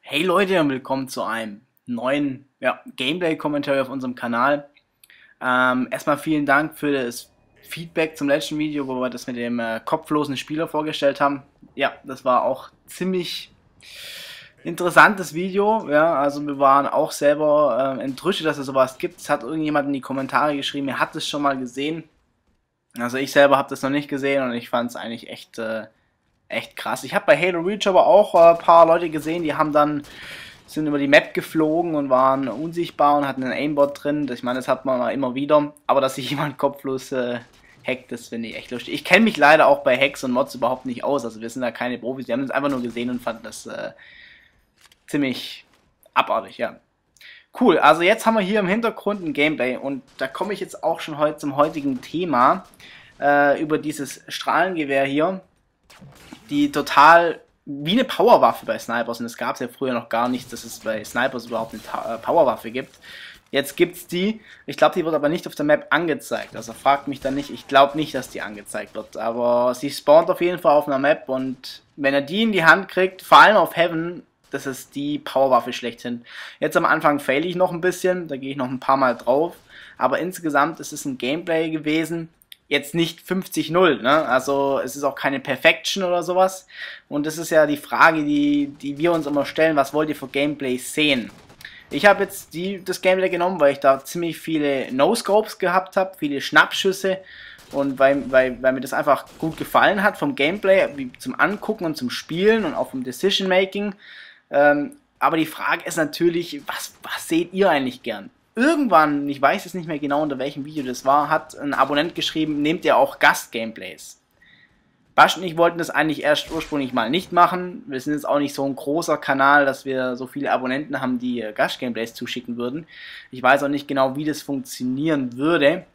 Hey Leute und willkommen zu einem neuen Gameplay-Kommentar auf unserem Kanal. Erstmal vielen Dank für das Feedback zum letzten Video, wo wir das mit dem kopflosen Spieler vorgestellt haben. Ja, das war auch ziemlich interessantes Video. Ja, also wir waren auch selber enttäuscht, dass es sowas gibt. Es hat irgendjemand in die Kommentare geschrieben, er hat es schon mal gesehen. Also ich selber habe das noch nicht gesehen und ich fand es eigentlich echt krass. Ich habe bei Halo Reach aber auch ein paar Leute gesehen, die sind über die Map geflogen und waren unsichtbar und hatten einen Aimbot drin. Ich meine, das hat man immer wieder. Aber dass sich jemand kopflos hackt, das finde ich echt lustig. Ich kenne mich leider auch bei Hacks und Mods überhaupt nicht aus. Also wir sind da keine Profis. Wir haben es einfach nur gesehen und fanden das ziemlich abartig, ja. Cool, also jetzt haben wir hier im Hintergrund ein Gameplay und da komme ich jetzt auch schon heute zum heutigen Thema über dieses Strahlengewehr hier, die total wie eine Powerwaffe bei Snipers, und es gab es ja früher noch gar nicht, dass es bei Snipers überhaupt eine Powerwaffe gibt. Jetzt gibt's die, ich glaube, die wird aber nicht auf der Map angezeigt, also fragt mich dann nicht, ich glaube nicht, dass die angezeigt wird, aber sie spawnt auf jeden Fall auf einer Map und wenn er die in die Hand kriegt, vor allem auf Heaven, das ist die Powerwaffe schlechthin. Jetzt am Anfang fail ich noch ein bisschen, da gehe ich noch ein paar Mal drauf, aber insgesamt ist es ein Gameplay gewesen, jetzt nicht 50-0, ne? Also es ist auch keine Perfection oder sowas. Und das ist ja die Frage, die wir uns immer stellen, was wollt ihr für Gameplay sehen? Ich habe jetzt das Gameplay genommen, weil ich da ziemlich viele No-Scopes gehabt habe, viele Schnappschüsse und weil mir das einfach gut gefallen hat vom Gameplay, wie zum Angucken und zum Spielen und auch vom Decision-Making. Aber die Frage ist natürlich, was seht ihr eigentlich gern? Irgendwann, ich weiß jetzt nicht mehr genau, unter welchem Video das war, hat ein Abonnent geschrieben, nehmt ihr auch Gast-Gameplays. Basch und ich wollten das eigentlich erst ursprünglich mal nicht machen. Wir sind jetzt auch nicht so ein großer Kanal, dass wir so viele Abonnenten haben, die Gast-Gameplays zuschicken würden. Ich weiß auch nicht genau, wie das funktionieren würde.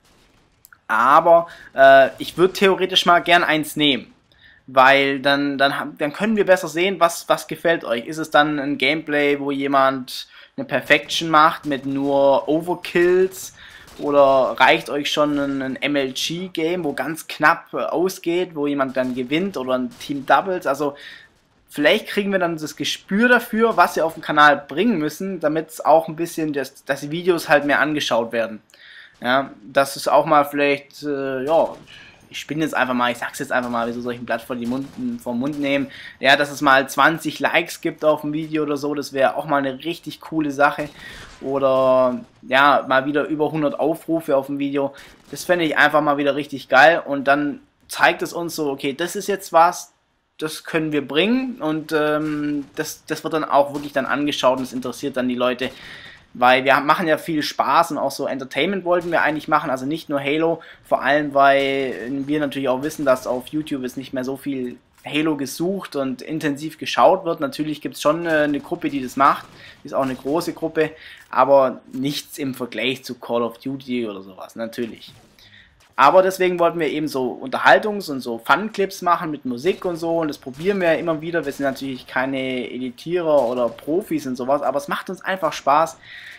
Aber ich würde theoretisch mal gern eins nehmen. Weil dann können wir besser sehen, was gefällt euch. Ist es dann ein Gameplay, wo jemand eine Perfection macht mit nur Overkills, oder reicht euch schon ein MLG-Game, wo ganz knapp ausgeht, wo jemand dann gewinnt, oder ein Team Doubles? Also vielleicht kriegen wir dann das Gespür dafür, was wir auf dem Kanal bringen müssen, damit es auch ein bisschen, dass die Videos halt mehr angeschaut werden. Ja, dass es auch mal vielleicht, ja, ich spinne jetzt einfach mal, ich sag's jetzt einfach mal, wieso soll ich ein Blatt vom Mund nehmen? Ja, dass es mal 20 Likes gibt auf dem Video oder so, das wäre auch mal eine richtig coole Sache. Oder, ja, mal wieder über 100 Aufrufe auf dem Video. Das fände ich einfach mal wieder richtig geil und dann zeigt es uns so, okay, das ist jetzt was, das können wir bringen und das wird dann auch wirklich dann angeschaut und es interessiert dann die Leute. Weil wir machen ja viel Spaß und auch so Entertainment wollten wir eigentlich machen, also nicht nur Halo, vor allem weil wir natürlich auch wissen, dass auf YouTube ist nicht mehr so viel Halo gesucht und intensiv geschaut wird. Natürlich gibt es schon eine Gruppe, die das macht, ist auch eine große Gruppe, aber nichts im Vergleich zu Call of Duty oder sowas, natürlich. Aber deswegen wollten wir eben so Unterhaltungs- und so Fun-Clips machen mit Musik und so und das probieren wir ja immer wieder. Wir sind natürlich keine Editierer oder Profis und sowas, aber es macht uns einfach Spaß.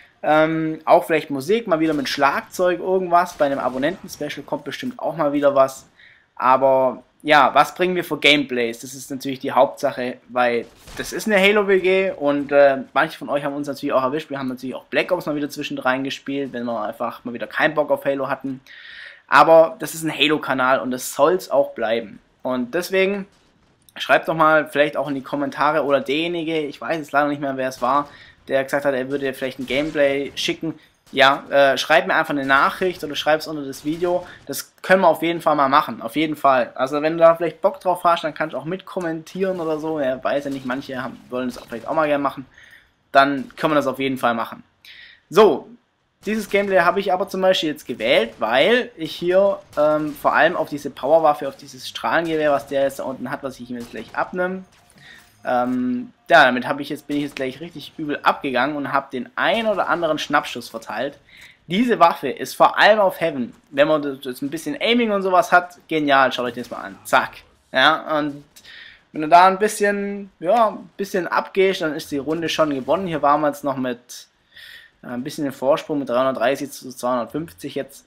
Auch vielleicht Musik, mal wieder mit Schlagzeug irgendwas. Bei einem Abonnenten-Special kommt bestimmt auch mal wieder was. Aber ja, was bringen wir für Gameplays? Das ist natürlich die Hauptsache, weil das ist eine Halo-WG und manche von euch haben uns natürlich auch erwischt. Wir haben natürlich auch Black Ops mal wieder zwischendrin gespielt, wenn wir einfach mal wieder keinen Bock auf Halo hatten. Aber das ist ein Halo-Kanal und das soll es auch bleiben. Und deswegen schreibt doch mal vielleicht auch in die Kommentare oder derjenige, ich weiß jetzt leider nicht mehr, wer es war, der gesagt hat, er würde vielleicht ein Gameplay schicken. Ja, schreibt mir einfach eine Nachricht oder schreibt es unter das Video. Das können wir auf jeden Fall mal machen, auf jeden Fall. Also wenn du da vielleicht Bock drauf hast, dann kannst du auch mitkommentieren oder so. Er weiß ja nicht, manche wollen das auch vielleicht auch mal gerne machen. Dann können wir das auf jeden Fall machen. So. Dieses Gameplay habe ich aber zum Beispiel jetzt gewählt, weil ich hier vor allem auf diese Powerwaffe, auf dieses Strahlengewehr, was der jetzt da unten hat, was ich ihm jetzt gleich abnehme, ja, damit bin ich jetzt gleich richtig übel abgegangen und habe den ein oder anderen Schnappschuss verteilt. Diese Waffe ist vor allem auf Heaven, wenn man das ein bisschen Aiming und sowas hat, genial, schaut euch das mal an, zack. Ja, und wenn du da ein bisschen abgehst, dann ist die Runde schon gewonnen. Hier waren wir jetzt noch mit ein bisschen den Vorsprung mit 330 zu 250 jetzt.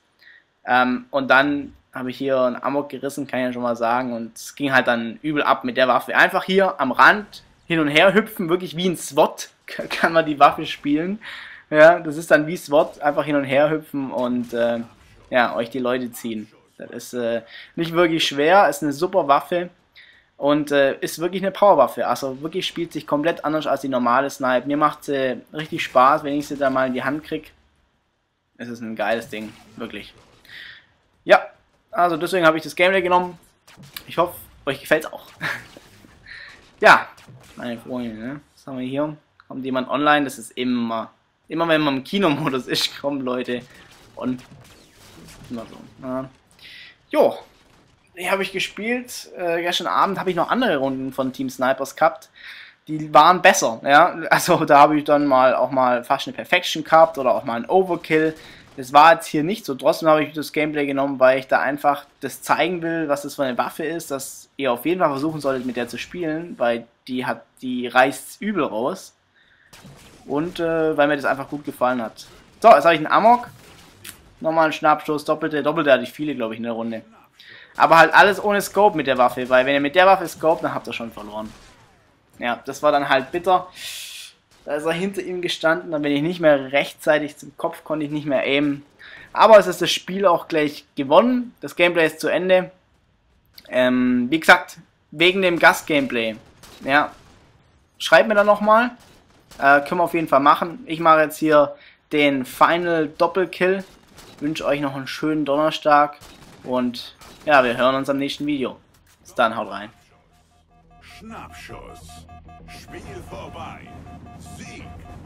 Und dann habe ich hier einen Amok gerissen, kann ich ja schon mal sagen. Und es ging halt dann übel ab mit der Waffe. Einfach hier am Rand hin und her hüpfen, wirklich wie ein SWAT. kann man die Waffe spielen. Ja, das ist dann wie SWAT, einfach hin und her hüpfen und ja, euch die Leute ziehen. Das ist nicht wirklich schwer, ist eine super Waffe und ist wirklich eine Powerwaffe. Also wirklich spielt sich komplett anders als die normale Snipe. Mir macht sie richtig Spaß, wenn ich sie da mal in die Hand kriege. Es ist ein geiles Ding, wirklich. Ja, also deswegen habe ich das Gameplay genommen. Ich hoffe, euch gefällt es auch. Ja, meine Freunde, ne? Was haben wir hier? Kommt jemand online? Das ist immer wenn man im Kinomodus ist, kommen Leute und immer so. Ja. Jo, die habe ich gespielt. Gestern Abend habe ich noch andere Runden von Team Snipers gehabt. Die waren besser, ja. Also da habe ich dann auch mal fast eine Perfection gehabt oder auch mal ein Overkill. Das war jetzt hier nicht so. Trotzdem habe ich das Gameplay genommen, weil ich da einfach das zeigen will, was das für eine Waffe ist, dass ihr auf jeden Fall versuchen solltet, mit der zu spielen, weil die reißt übel raus. Und weil mir das einfach gut gefallen hat. So, jetzt habe ich einen Amok. Nochmal einen Schnappstoß, Doppelte hatte ich viele, glaube ich, in der Runde. Aber halt alles ohne Scope mit der Waffe, weil wenn ihr mit der Waffe scope, dann habt ihr schon verloren. Ja, das war dann halt bitter. Da ist er hinter ihm gestanden, dann bin ich nicht mehr rechtzeitig zum Kopf, konnte ich nicht mehr aimen. Aber es ist das Spiel auch gleich gewonnen. Das Gameplay ist zu Ende. Wie gesagt, wegen dem Gast-Gameplay. Ja, schreibt mir dann nochmal. Können wir auf jeden Fall machen. Ich mache jetzt hier den Final Doppelkill. Wünsche euch noch einen schönen Donnerstag. Und ja, wir hören uns am nächsten Video. Bis dann, haut rein. Schnappschuss. Spiel vorbei. Sieg.